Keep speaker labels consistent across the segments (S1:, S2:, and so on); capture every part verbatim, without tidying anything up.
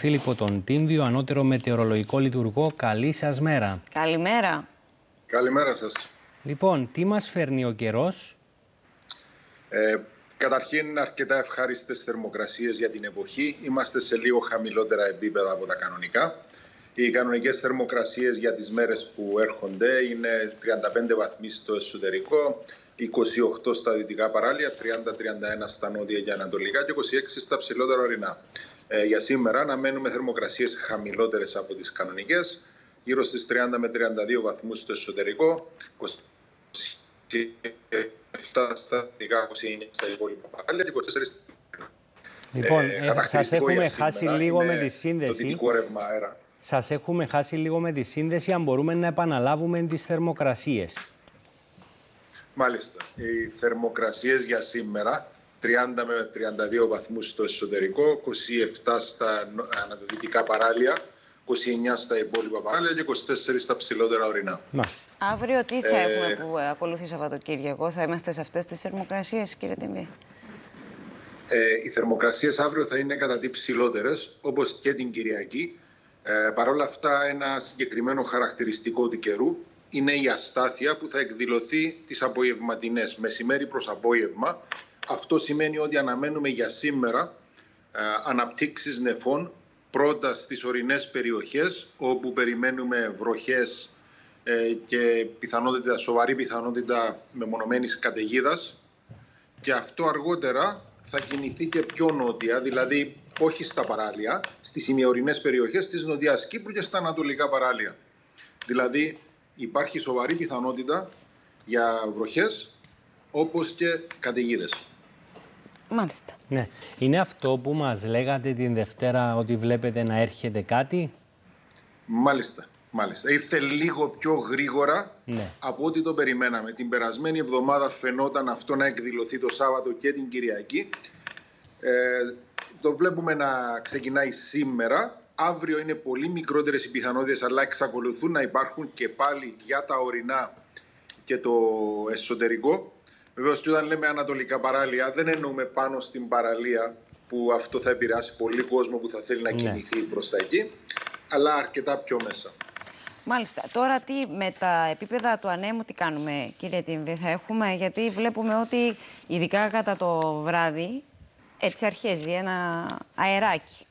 S1: Φίλιππο τον Τύμβιο, ανώτερο μετεωρολογικό λειτουργό. Καλή σας μέρα.
S2: Καλημέρα.
S3: Καλημέρα σας.
S1: Λοιπόν, τι μας φέρνει ο καιρός?
S3: Ε, καταρχήν, αρκετά ευχάριστες θερμοκρασίες για την εποχή. Είμαστε σε λίγο χαμηλότερα επίπεδα από τα κανονικά. Οι κανονικές θερμοκρασίες για τις μέρες που έρχονται είναι τριάντα πέντε βαθμοί στο εσωτερικό, είκοσι οκτώ στα δυτικά παράλια, τριάντα με τριάντα ένα στα νότια και ανατολικά και είκοσι έξι στα ψηλότερα ορεινά. Ε, για σήμερα αναμένουμε θερμοκρασίες χαμηλότερες από τις κανονικές, γύρω στις τριάντα με τριάντα δύο βαθμούς στο εσωτερικό, είκοσι επτά στα δυτικά, είκοσι εννιά στα υπόλοιπα παράλια και είκοσι τέσσερα στα...
S1: Λοιπόν,
S3: ε,
S1: ε, σας έχουμε χάσει λίγο με τη σύνδεση.
S3: Το δυτικό ρεύμα αέρα.
S1: Σας έχουμε χάσει λίγο με τη σύνδεση, αν μπορούμε να επαναλάβουμε τις θερμοκρασίες.
S3: Μάλιστα. Οι θερμοκρασίες για σήμερα, τριάντα με τριάντα δύο βαθμούς στο εσωτερικό, είκοσι επτά στα ανατολικά παράλια, είκοσι εννιά στα υπόλοιπα παράλια και είκοσι τέσσερα στα ψηλότερα ορεινά.
S1: Μάλιστα.
S2: Αύριο τι θα
S3: Ε...
S2: έχουμε που ακολουθεί Σαββατοκύριακο? Θα είμαστε σε αυτές τις θερμοκρασίες, κύριε Τύμβη?
S3: Ε, οι θερμοκρασίες αύριο θα είναι κατά τι ψηλότερες, όπως και την Κυριακή. Ε, Παρ' όλα αυτά, ένα συγκεκριμένο χαρακτηριστικό του καιρού είναι η αστάθεια που θα εκδηλωθεί τις απογευματινές, μεσημέρι προς απόγευμα. Αυτό σημαίνει ότι αναμένουμε για σήμερα ε, αναπτύξεις νεφών, πρώτα στις ορεινές περιοχές, όπου περιμένουμε βροχές ε, και πιθανότητα, σοβαρή πιθανότητα μεμονωμένης καταιγίδας. Και αυτό αργότερα θα κινηθεί και πιο νότια, δηλαδή όχι στα παράλια, στις ημιορεινές περιοχές της Νοτιάς Κύπρου και στα ανατολικά παράλια. Δηλαδή υπάρχει σοβαρή πιθανότητα για βροχές όπως και καταιγίδες.
S2: Μάλιστα.
S1: Ναι. Είναι αυτό που μας λέγατε την Δευτέρα, ότι βλέπετε να έρχεται κάτι?
S3: Μάλιστα. Μάλιστα. Ήρθε λίγο πιο γρήγορα
S1: ναι.
S3: από ό,τι το περιμέναμε. Την περασμένη εβδομάδα φαινόταν αυτό να εκδηλωθεί το Σάββατο και την Κυριακή. Ε, το βλέπουμε να ξεκινάει σήμερα. Αύριο είναι πολύ μικρότερες οι πιθανότητες, αλλά εξακολουθούν να υπάρχουν και πάλι για τα ορεινά και το εσωτερικό. Βεβαίως, και όταν λέμε ανατολικά παράλια, δεν εννοούμε πάνω στην παραλία, που αυτό θα επηρεάσει πολύ κόσμο που θα θέλει να κινηθεί ναι. προς τα εκεί, αλλά αρκετά πιο μέσα.
S2: Μάλιστα. Τώρα τι με τα επίπεδα του ανέμου τι κάνουμε, κύριε Τύμβη? Θα έχουμε, γιατί βλέπουμε ότι ειδικά κατά το βράδυ έτσι αρχίζει ένα αεράκι.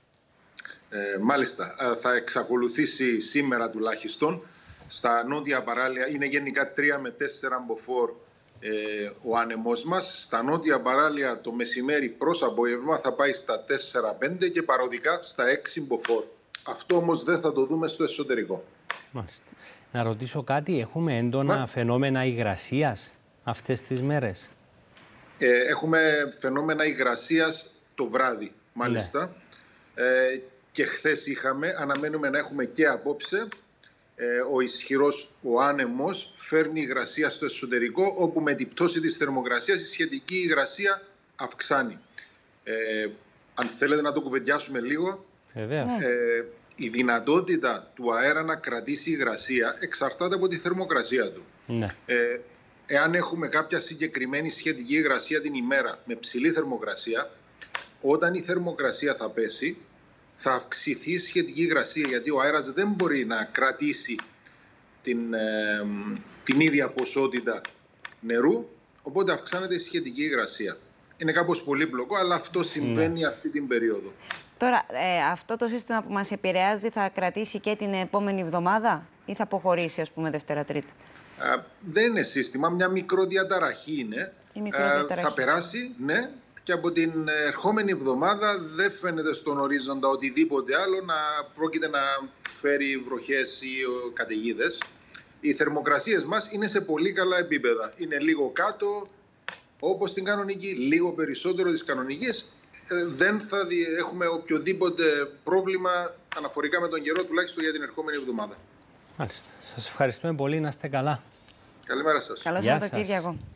S3: Ε, μάλιστα. Θα εξακολουθήσει σήμερα τουλάχιστον στα νότια παράλια. Είναι γενικά τρία με τέσσερα μποφόρ ε, ο άνεμος μας. Στα νότια παράλια το μεσημέρι προς απόγευμα θα πάει στα τέσσερα πέντε και παροδικά στα έξι μποφόρ. Αυτό όμως δεν θα το δούμε στο εσωτερικό.
S1: Μάλιστα. Να ρωτήσω κάτι, έχουμε έντονα Μα... φαινόμενα υγρασίας αυτές τις μέρες?
S3: Ε, έχουμε φαινόμενα υγρασίας το βράδυ, μάλιστα. Ναι. Ε, και χθες είχαμε, αναμένουμε να έχουμε και απόψε. Ε, ο ισχυρός, ο άνεμος, φέρνει υγρασία στο εσωτερικό, όπου με την πτώση της θερμοκρασίας η σχετική υγρασία αυξάνει. Ε, αν θέλετε να το κουβεντιάσουμε λίγο.
S1: Βέβαια.
S3: Ε, η δυνατότητα του αέρα να κρατήσει υγρασία εξαρτάται από τη θερμοκρασία του.
S1: Ναι.
S3: Ε, εάν έχουμε κάποια συγκεκριμένη σχετική υγρασία την ημέρα με ψηλή θερμοκρασία, όταν η θερμοκρασία θα πέσει, θα αυξηθεί η σχετική υγρασία, γιατί ο αέρας δεν μπορεί να κρατήσει την, ε, την ίδια ποσότητα νερού, οπότε αυξάνεται η σχετική υγρασία. Είναι κάπως πολύπλοκο, αλλά αυτό συμβαίνει ναι. αυτή την περίοδο.
S2: Τώρα, ε, αυτό το σύστημα που μας επηρεάζει θα κρατήσει και την επόμενη εβδομάδα ή θα αποχωρήσει, ας πούμε, Δευτέρα-Τρίτη?
S3: Ε, δεν είναι σύστημα, μια μικροδιαταραχή είναι.
S2: Η μικροδιαταραχή.
S3: Ε, θα περάσει, ναι, και από την ερχόμενη εβδομάδα δεν φαίνεται στον ορίζοντα οτιδήποτε άλλο να πρόκειται να φέρει βροχές ή καταιγίδες. Οι θερμοκρασίες μας είναι σε πολύ καλά επίπεδα. Είναι λίγο κάτω, όπως την κανονική, λίγο περισσότερο της κανονικής. Δεν θα έχουμε οποιοδήποτε πρόβλημα αναφορικά με τον καιρό, τουλάχιστον για την ερχόμενη εβδομάδα.
S1: Μάλιστα. Σας ευχαριστούμε πολύ. Να είστε καλά.
S3: Καλημέρα σας.
S2: Καλό Σαββατοκύριακο.